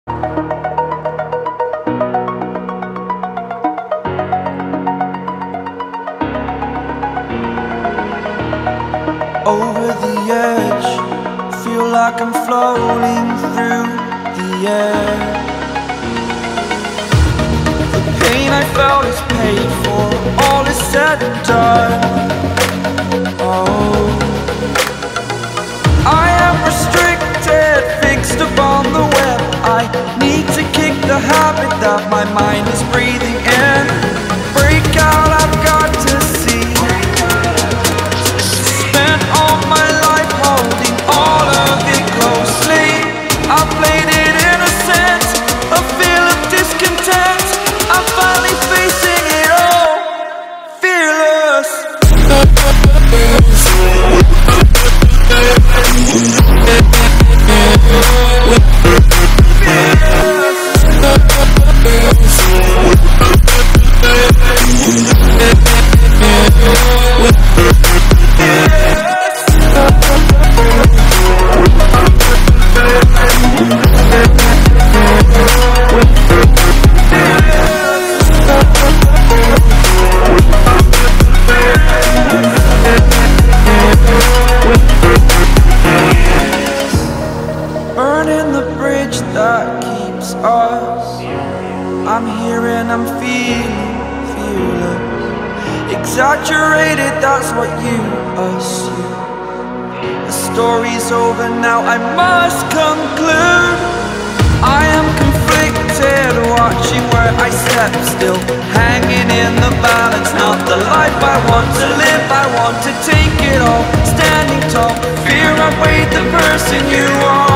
Over the edge, feel like I'm floating through the air. The pain I felt is paid for, all is said and done. Oh, I am restricted, fixed upon the web. I need to kick the habit that my mind is breathing in. Break out, I've got to see. Spent all my life holding all of it closely. I played it innocent, a feel of discontent. I'm finally facing it all, fearless. Burning the bridge that keeps us. I'm here and I'm feeling fearless. Exaggerated, that's what you assume. The story's over now, I must conclude. I am conflicted, watching where I step still, hanging in the balance. Not the life I want to live, I want to take it all. Standing tall, fear I weighed the person you are.